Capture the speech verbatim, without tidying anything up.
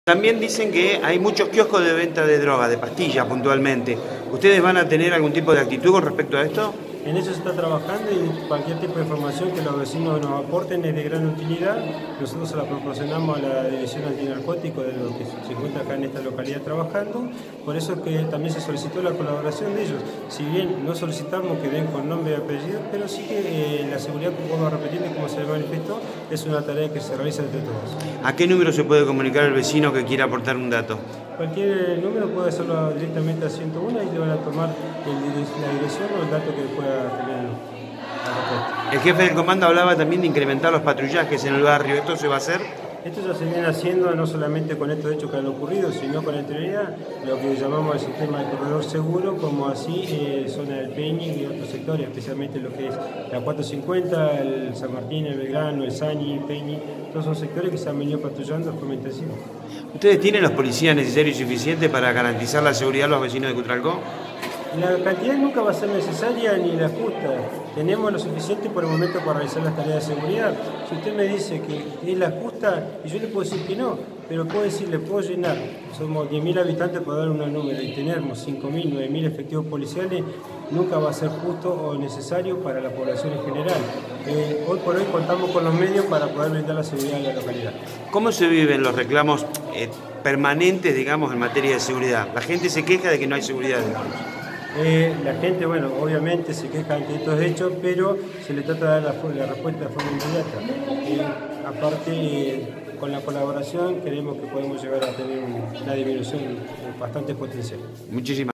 También dicen que hay muchos kioscos de venta de droga, de pastillas puntualmente. ¿Ustedes van a tener algún tipo de actitud con respecto a esto? En eso se está trabajando y cualquier tipo de información que los vecinos nos aporten es de gran utilidad. Nosotros se la proporcionamos a la División Antinarcótico de lo que se encuentra acá en esta localidad trabajando. Por eso es que también se solicitó la colaboración de ellos. Si bien no solicitamos que den con nombre y apellido, pero sí que eh, la seguridad, como vuelvo a repetir, como se manifestó, es una tarea que se realiza entre todos. ¿A qué número se puede comunicar el vecino que quiera aportar un dato? Cualquier número puede hacerlo directamente a ciento uno y le van a tomar el, la dirección o el dato que pueda tener la respuesta. El jefe del comando hablaba también de incrementar los patrullajes en el barrio. ¿Esto se va a hacer? Esto ya se viene haciendo no solamente con estos hechos que han ocurrido, sino con anterioridad, lo que llamamos el sistema de corredor seguro, como así eh, zona del Peñi y otros sectores, especialmente lo que es la cuatrocientos cincuenta, el San Martín, el Belgrano, el Sañi, Peñi, todos son sectores que se han venido patrullando de forma intensiva. ¿Ustedes tienen los policías necesarios y suficientes para garantizar la seguridad de los vecinos de Cutralcó? La cantidad nunca va a ser necesaria ni la justa. Tenemos lo suficiente por el momento para realizar las tareas de seguridad. Si usted me dice que es la justa, y yo le puedo decir que no, pero puedo decir, le puedo llenar. Somos diez mil habitantes para dar un número y tenemos cinco mil, nueve mil efectivos policiales, nunca va a ser justo o necesario para la población en general. Eh, hoy por hoy contamos con los medios para poder brindar la seguridad en la localidad. ¿Cómo se viven los reclamos eh, permanentes, digamos, en materia de seguridad? La gente se queja de que no hay seguridad, digamos. Eh, la gente, bueno, obviamente se queja ante estos hechos, pero se le trata de dar la, la respuesta de forma inmediata. Eh, aparte, eh, con la colaboración, creemos que podemos llegar a tener una disminución bastante potencial. Muchísimas